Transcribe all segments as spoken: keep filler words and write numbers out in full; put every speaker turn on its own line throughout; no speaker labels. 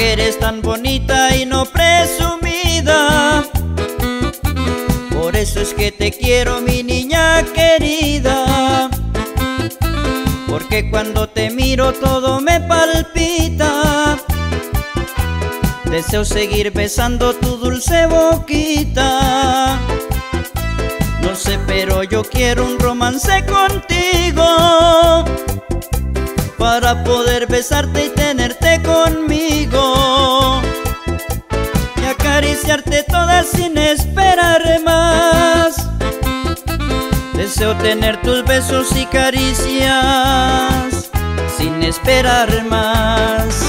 porque eres tan bonita y no presumida. Por eso es que te quiero, mi niña querida, porque cuando te miro todo me palpita. Deseo seguir besando tu dulce boquita. No sé, pero yo quiero un romance contigo, para poder besarte y tenerte conmigo, y acariciarte toda sin esperar más. Deseo tener tus besos y caricias sin esperar más.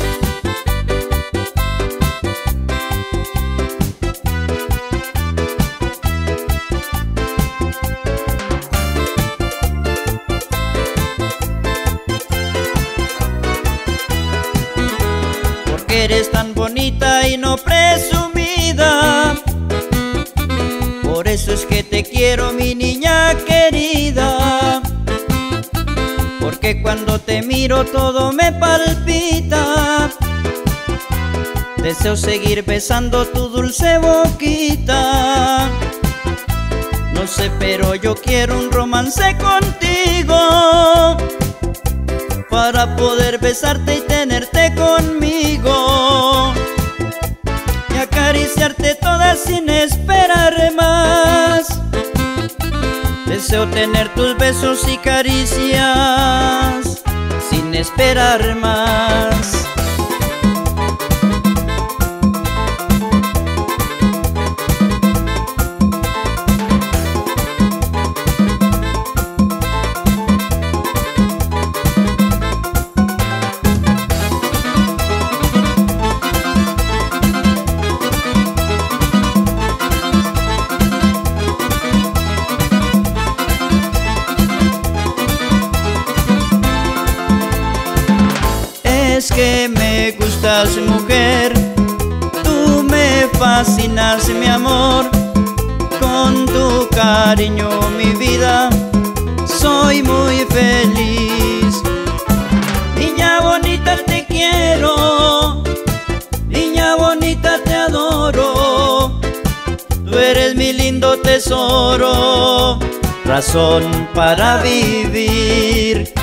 Porque eres tan bonita y no presumida. Por eso es que te quiero, mi niña querida, porque cuando te miro todo me palpita. Deseo seguir besando tu dulce boquita. No sé, pero yo quiero un romance contigo, para poder besarte y tenerte conmigo, y acariciarte toda sin esperar más. Deseo tener tus besos y caricias sin esperar más. Es que me gustas, mujer, tú me fascinas, mi amor. Con tu cariño, mi vida, soy muy feliz. Niña bonita, te quiero, niña bonita, te adoro. Tú eres mi lindo tesoro, razón para vivir.